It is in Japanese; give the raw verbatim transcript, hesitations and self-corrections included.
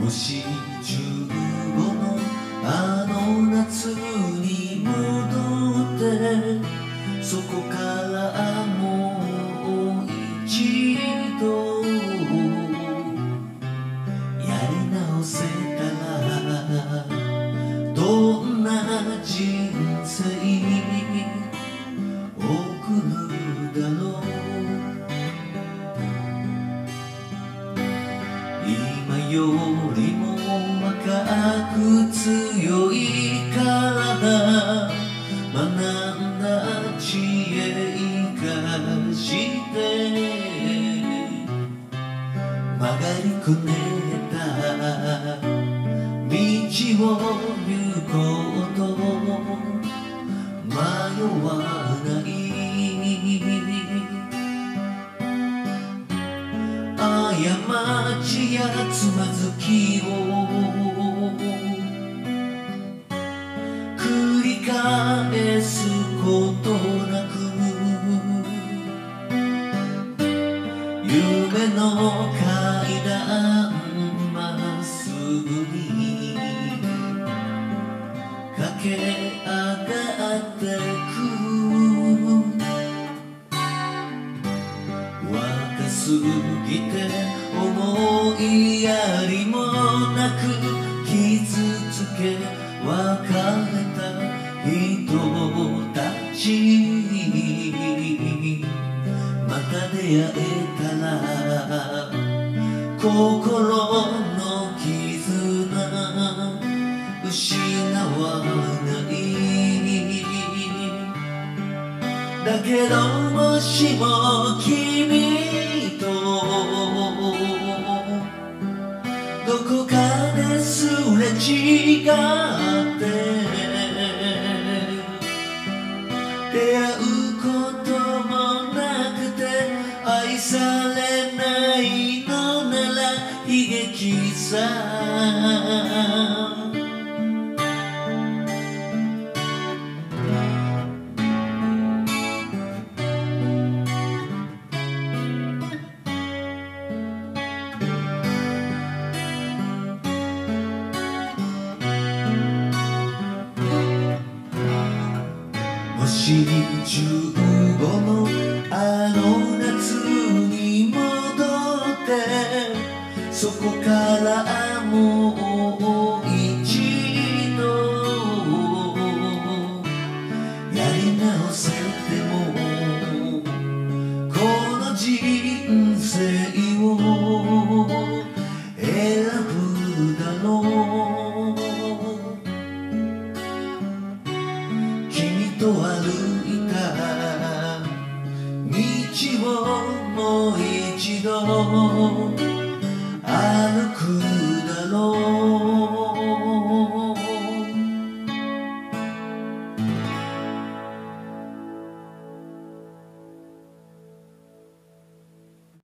もしじゅうごのあの夏に戻ってそこからもう一度やり直せたらどんな人生送るだろう。今よりも若く強い体学んだ知恵生かして曲がりくねった道を行こうと迷わない過ちやつまずきを繰り返すことなく夢の階段まっすぐに駆け上がってく若すぎて思いやりもなく傷つけ別れた人たちまた出会えたら心の絆失わないだけどもしも君とどこかですれ違って出会うこともなくて愛されないのなら悲劇さ。もしじゅうごのあの夏に戻ってそこからもう一度やり直せてもこの人生を選ぶだろう。と歩いた道をもう一度